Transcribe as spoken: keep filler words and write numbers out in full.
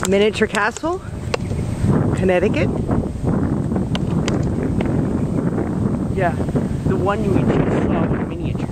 Miniature Castle, Connecticut. Yeah, the one you just saw in miniature.